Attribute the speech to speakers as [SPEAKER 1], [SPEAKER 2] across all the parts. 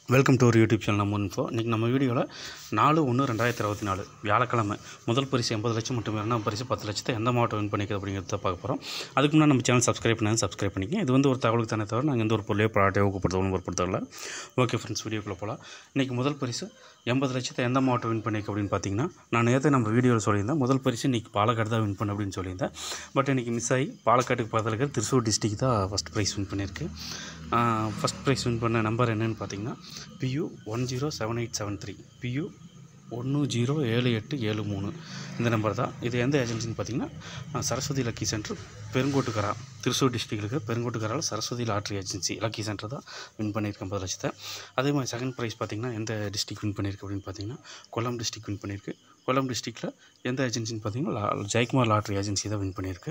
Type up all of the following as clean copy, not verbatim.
[SPEAKER 1] Welcome to ஒரு YouTube channel நம்ம info. இன்றைக்கி நம்ம வீடியோவில் 4/1/2024 வியாழக்கிழமை முதல் பரிசு 80 லட்சம் மட்டும் இரண்டாம் பரிசு 10 லட்சத்தை எந்த மாவட்டம் வின் பண்ணிக்கிறது அப்படிங்கிறத பார்க்க போகிறோம். அதுக்கு முன்னாடி நம்ம சேனல் சப்ஸ்கிரைப் பண்ணிக்கங்க. இது ஒரு தகவலுக்கு தானே தவிர நாங்கள் எந்த ஒரு பொருளையோ ப்ராடக்டை ஊக்கப்படுத்தவில்லை. ஓகே ஃப்ரெண்ட்ஸ், வீடியோக்குள்ளே போகலாம். இன்றைக்கி முதல் பரிசு 80 லட்சத்தை எந்த மாவட்டம் வின் பண்ணிக்க அப்படின்னு பார்த்தீங்கன்னா, நான் நேற்று நம்ம வீடியோவில் சொல்லியிருந்தேன் முதல் பரிசு இன்றைக்கி பாலக்காடு தான் வின் பண்ண அப்படின்னு சொல்லியிருந்தேன். பட் இன்றைக்கி மிஸ் ஆகி பாலக்காட்டுக்கு பக்கத்தில் இருக்கிற திருச்சூர் டிஸ்ட்ரிக் தான் ஃபஸ்ட் ப்ரைஸ் வின் பண்ணியிருக்கு. ஃபஸ்ட் ப்ரைஸ் வின் பண்ண நம்பர் என்னென்னு பார்த்தீங்கன்னா PU 107873 PU 107873 இந்த நம்பர் தான். இது எந்த ஏஜென்சின்னு பார்த்தீங்கன்னா Saraswathi lucky centre, Perungottukara, Thrissur district இருக்கிற பெருங்கோட்டுக்கராவில் Saraswathi lottery agency lucky centre தான் வின் பண்ணியிருக்கு 50 லட்சத்தை. அதே மாதிரி செகண்ட் ப்ரைஸ் பார்த்தீங்கன்னா எந்த டிஸ்ட்ரிக் வின் பண்ணியிருக்கு அப்படின்னு பார்த்தீங்கன்னா கொல்லம் டிஸ்ட்ரிக் வின் பண்ணியிருக்கு. கொல்லம் டிஸ்ட்ரிக்டில் எந்த ஏஜென்சின்னு பார்த்தீங்கன்னா ஜெயக்குமார் லாட்ரி ஏஜென்சி தான் வின் பண்ணியிருக்கு.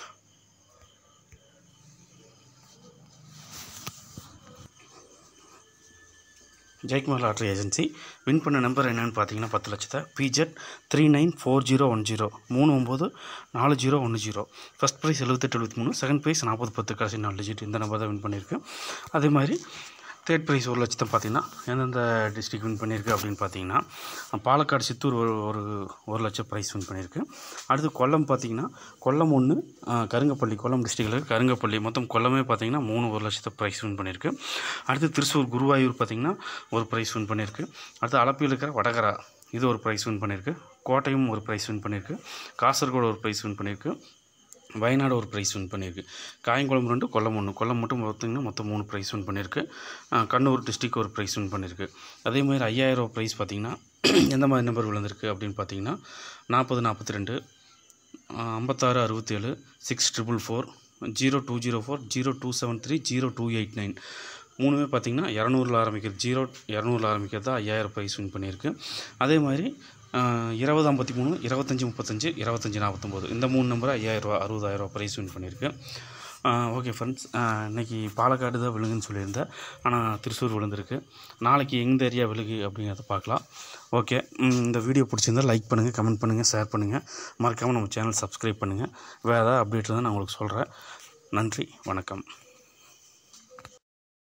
[SPEAKER 1] ஜெயக்குமார் லாட்ரி ஏஜென்சி வின் பண்ண நம்பர் என்னென்னு பார்த்தீங்கன்னா 10 லட்சத்தை PZ 394010 394010. First prize 7873, second prize 4010 கடைசி 4 டிஜிட் இந்த நம்பர் தான் வின் பண்ணியிருக்கு. அதே மாதிரி தேர்ட் ப்ரைஸ் 1 லட்சத்தை பார்த்தீங்கன்னா எந்தெந்த டிஸ்ட்ரிக் வின் பண்ணியிருக்கு அப்படின்னு பார்த்தீங்கன்னா பாலக்காடு சித்தூர் ஒரு லட்சம் ப்ரைஸ் வின் பண்ணியிருக்கு. அடுத்து கொல்லம் பார்த்தீங்கன்னா கொல்லம் 1, கருங்கப்பள்ளி, கொல்லம் டிஸ்ட்ரிக்டில் கருங்கப்பள்ளி, மொத்தம் கொல்லமே பார்த்தீங்கன்னா 1 லட்சத்தை ப்ரைஸ் வின் பண்ணியிருக்கு. அடுத்து திருச்சூர் குருவாயூர் பார்த்தீங்கன்னா ஒரு ப்ரைஸ் வின் பண்ணியிருக்கு. அடுத்து அளப்பில் இருக்கிற வடகரா இது ஒரு ப்ரைஸ் வின் பண்ணியிருக்கு. கோட்டையும் ஒரு ப்ரைஸ் வின் பண்ணியிருக்கு. காசர்கோடு ஒரு ப்ரைஸ் வின் பண்ணியிருக்கு. வயநாடு ஒரு ப்ரைஸ் வின் பண்ணியிருக்கு. காயங்குளம் 2, கொல்லம் 1, கொல்லம் மட்டும் பார்த்திங்கன்னா மொத்தம் 3 ப்ரைஸ் வின் பண்ணியிருக்கு. கண்ணூர் டிஸ்ட்ரிக் ஒரு ப்ரைஸ் வின் பண்ணியிருக்கு. அதே மாதிரி 5000 ப்ரைஸ் பார்த்திங்கன்னா எந்த மாதிரி நம்பர் விழுந்திருக்கு அப்படின்னு பார்த்தீங்கன்னா 4042, 5667, 6444, 0204, 0273, 0289 மூணுமே பார்த்திங்கன்னா 200 ஆரம்பிக்கிறது. 200 ஆரம்பிக்கிறது தான் 5000 ப்ரைஸ் வின் பண்ணியிருக்கு. அதே மாதிரி 2053, 2535, 2549 இந்த 3 நம்பர் 5000 60,000 ப்ரைஸ் வின் பண்ணியிருக்கு. ஓகே ஃப்ரெண்ட்ஸ், இன்றைக்கி பாலக்காடு தான் விழுங்குன்னு சொல்லியிருந்தேன், ஆனால் திருச்சூர் விழுந்திருக்கு. நாளைக்கு எந்த ஏரியா விழுகு அப்படிங்கிறத பார்க்கலாம். ஓகே, இந்த வீடியோ பிடிச்சிருந்தால் லைக் பண்ணுங்கள், கமெண்ட் பண்ணுங்கள், ஷேர் பண்ணுங்கள், மறக்காமல் நம்ம சேனல் சப்ஸ்கிரைப் பண்ணுங்கள். வேறு ஏதாவது அப்டேட் இருந்தால் நான் உங்களுக்கு சொல்கிறேன். நன்றி, வணக்கம்.